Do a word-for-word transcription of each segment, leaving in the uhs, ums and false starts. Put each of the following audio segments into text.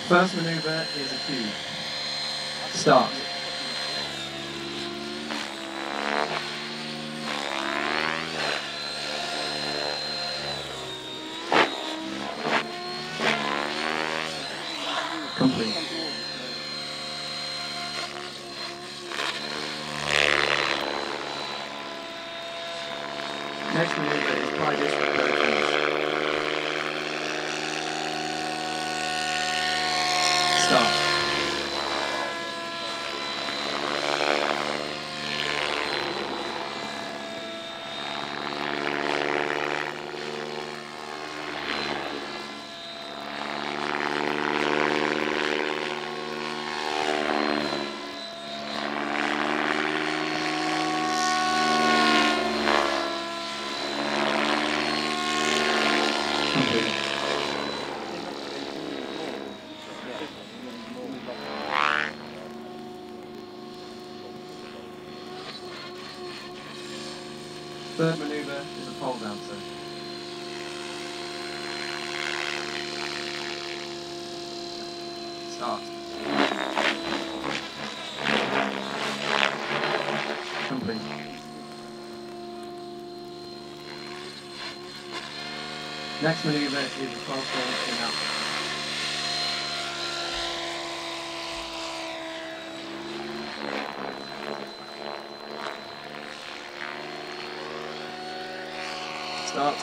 First maneuver is a cube. Start. Complete. Next maneuver is pie district rotations. Start. Complete. Third maneuver is a pole dancer. Start. Complete. Next maneuver is a crossroad in out. Start.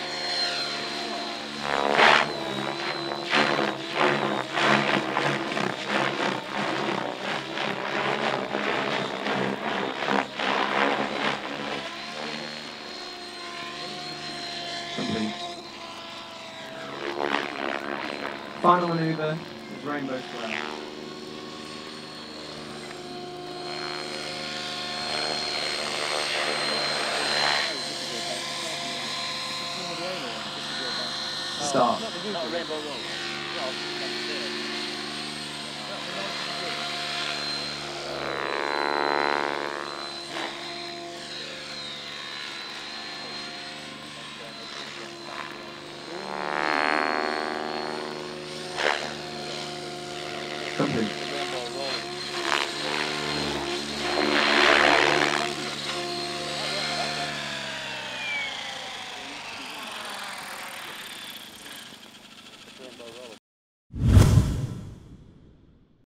Complete. Final maneuver is rainbow square. Start. Not rainbow roll. Complete.